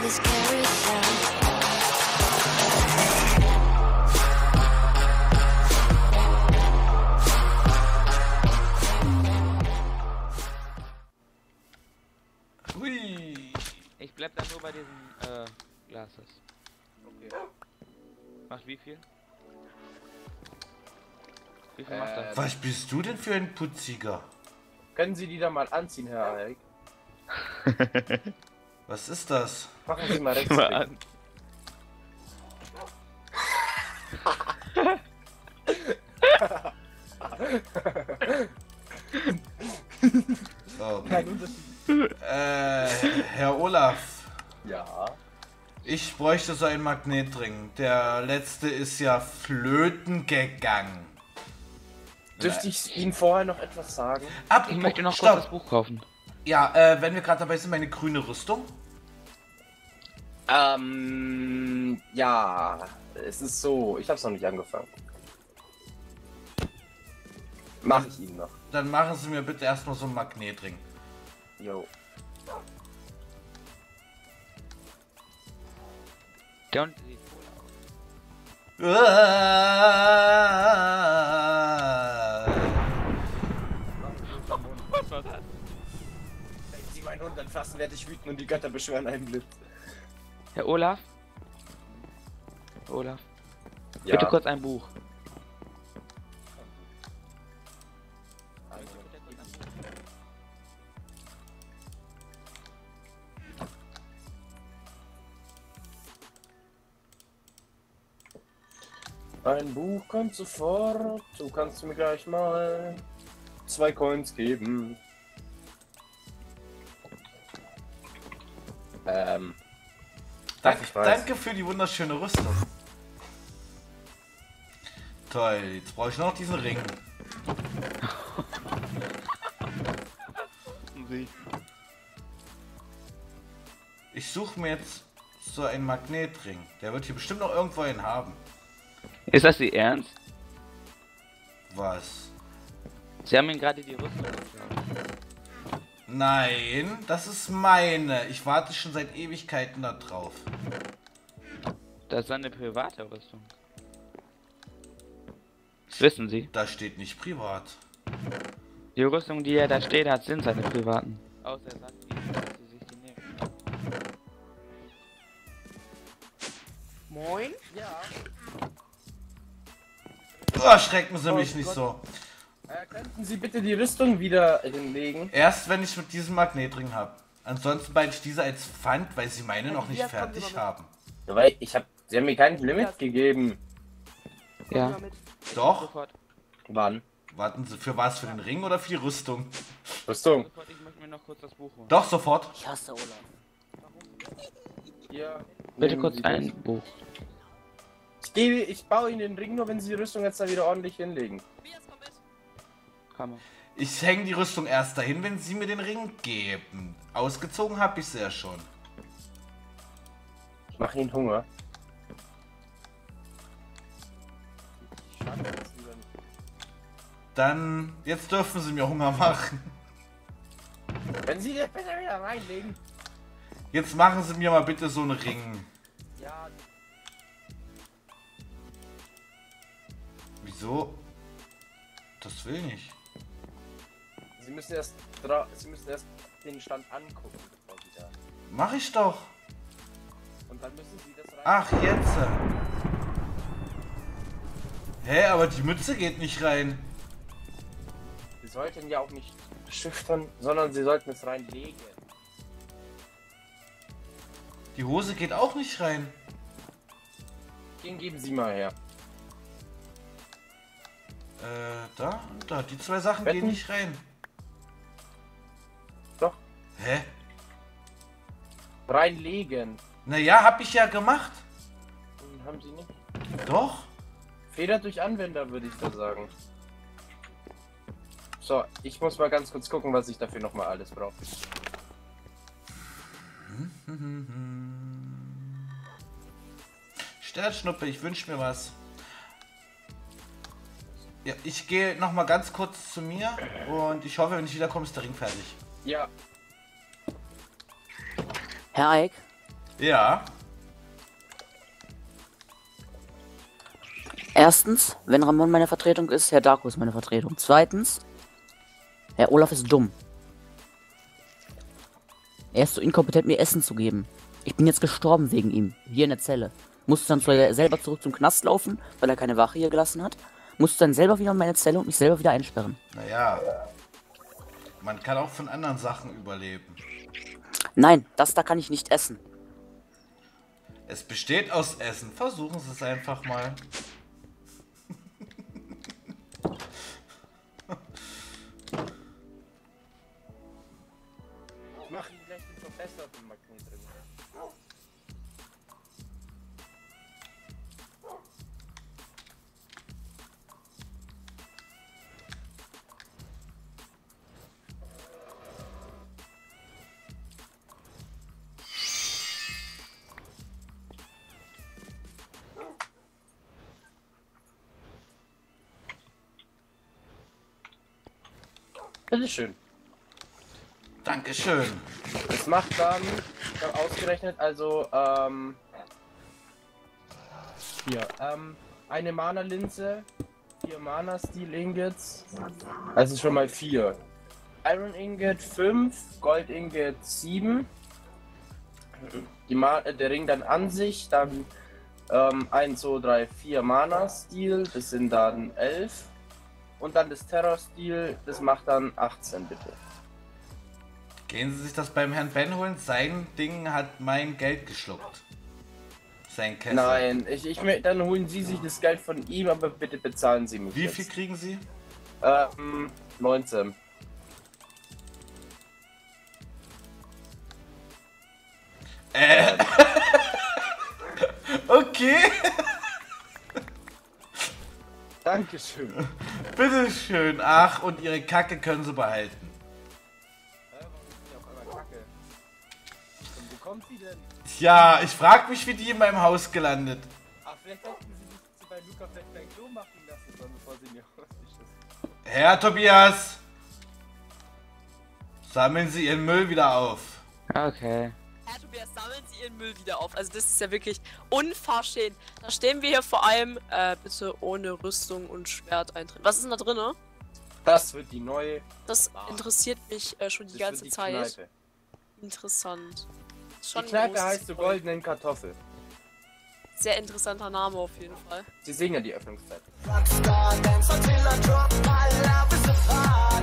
this carousel. Hui. Ich bleib dann nur bei diesen Glases. Okay. Macht wie viel? Wie viel macht das? Was bist du denn für ein Putziger? Können Sie die da mal anziehen, Herr Alec? Was ist das? Machen Sie mal rechts. Mal an. Oh. Kein Unterschied. Herr Olaf, Ja. ich bräuchte so einen Magnetring. Der letzte ist ja flöten gegangen. Dürfte ich Ihnen vorher noch etwas sagen? Ich möchte noch kurz Stopp. das Buch kaufen. Ja, wenn wir gerade dabei sind, meine grüne Rüstung. Ja. Es ist so. Ich hab's noch nicht angefangen. Mach ich Ihnen noch. Dann machen Sie mir bitte erstmal so einen Magnetring. Jo. Der unten sieht cool aus. Was war das? Wenn Sie meinen Hund anfassen, werde ich wütend und die Götter beschwören einen Blitz. Herr Olaf? Herr Olaf? Ja. Bitte kurz ein Buch. Ein Buch kommt sofort. Du kannst mir gleich mal 2 Coins geben. Ich weiß. Danke für die wunderschöne Rüstung. Toll, jetzt brauche ich noch diesen Ring. Ich suche mir jetzt so einen Magnetring. Der wird hier bestimmt noch irgendwo einen haben. Ist das Ihr Ernst? Was? Sie haben ihm gerade die Rüstung geklaut. Nein, das ist meine. Ich warte schon seit Ewigkeiten da drauf. Das ist eine private Rüstung. Das wissen Sie. Da steht nicht privat. Die Rüstung, die er da steht hat, sind seine privaten. Außer er sagt Ihnen, dass Sie sich die nehmen. Moin? Ja. Oh, schrecken Sie mich Oh nicht Gott. so. Könnten Sie bitte die Rüstung wieder hinlegen? Erst wenn ich mit diesem Magnetring habe. Ansonsten behalte ich diese als Pfand, weil Sie meine noch nicht Jetzt kommen Sie fertig mal haben. Weil Sie haben mir kein Limit gegeben. Ja. Damit. Doch. Sofort. Wann? Warten Sie, für was? Für den Ring oder für die Rüstung? Rüstung. Sofort, ich möchte mir noch kurz das Buch holen. Doch, sofort. Ich hasse Olaf. Ja. Bitte Nehmen kurz Sie ein das. Buch. Ich baue Ihnen den Ring nur, wenn Sie die Rüstung jetzt da wieder ordentlich hinlegen. Komm mal. Ich hänge die Rüstung erst dahin, wenn Sie mir den Ring geben. Ausgezogen habe ich sie ja schon. Ich mache Ihnen Hunger. Dann, jetzt dürfen Sie mir Hunger machen. Wenn Sie das besser wieder reinlegen. Jetzt machen Sie mir mal bitte so einen Ring. Ja. Wieso? Das will nicht. Sie müssen erst den Stand angucken, bevor Sie da. Mach ich doch. Und dann müssen Sie das rein. Ach, jetzt. Hä, aber die Mütze geht nicht rein. Sie sollten ja auch nicht schüchtern, sondern Sie sollten es reinlegen. Die Hose geht auch nicht rein. Den geben Sie mal her. Da, die zwei Sachen Wetten? gehen nicht rein. Doch. Hä? Reinlegen. Naja, hab ich ja gemacht. Haben Sie nicht? Doch. Fehler durch Anwender, würde ich da sagen. So, ich muss mal ganz kurz gucken, was ich dafür nochmal alles brauche. Sternschnuppe, ich wünsche mir was. Ja, ich gehe noch mal ganz kurz zu mir und ich hoffe, wenn ich wiederkomme, ist der Ring fertig. Ja, Herr Eick, Ja. Erstens, wenn Ramon meine Vertretung ist, Herr Darko ist meine Vertretung. Zweitens, Herr Olaf ist dumm. Er ist so inkompetent, mir Essen zu geben. Ich bin jetzt gestorben wegen ihm, hier in der Zelle. Musste dann zwar selber zurück zum Knast laufen, weil er keine Wache hier gelassen hat. Musste dann selber wieder in meine Zelle und mich selber wieder einsperren. Naja. Man kann auch von anderen Sachen überleben. Nein, das da kann ich nicht essen. Es besteht aus Essen. Versuchen Sie es einfach mal. Ich mache ihn gleich den verbesserten Magnetring. Bitteschön. Dankeschön. Das macht dann, ich habe ausgerechnet, also, hier, eine Mana-Linse, 4 Mana-Steel-Ingots, also schon mal 4. Iron Ingot 5, Gold Ingot 7, der Ring dann an sich, dann 1, 2, 3, 4 Mana-Steel, das sind dann 11. Und dann das Terror-Steel, das macht dann 18, bitte. Gehen Sie sich das beim Herrn Ben holen? Sein Ding hat mein Geld geschluckt. Sein Kessel. Nein, dann holen Sie sich das Geld von ihm, aber bitte bezahlen Sie mich. Wie jetzt. viel kriegen Sie? 19. Okay. Dankeschön. Bitteschön. Ach, und Ihre Kacke können Sie behalten. Warum ist die auf einmal Kacke? Und wo kommt sie denn? Tja, ich frag mich, wie die in meinem Haus gelandet. Ach, vielleicht hätten Sie sich bei Luca vielleicht ein Klo machen lassen sollen, bevor sie in ihr Haus geschissen. Herr Tobias! Sammeln Sie Ihren Müll wieder auf. Okay. Herr Tobias, sammeln Sie Ihren Müll wieder auf. Also das ist ja wirklich unverschämt. Da stehen wir hier vor allem, bitte ohne Rüstung und Schwert eintreten. Was ist denn da drin? Das wird die neue. Das interessiert mich schon die Das ganze wird die Zeit. Kneipe. Interessant. Ist Die schon ein Kneipe großes heißt so Volk. goldenen Kartoffel. Sehr interessanter Name auf jeden Fall. Sie sehen ja die Öffnungszeit. Rockstar, dance until I drop my love is a fire.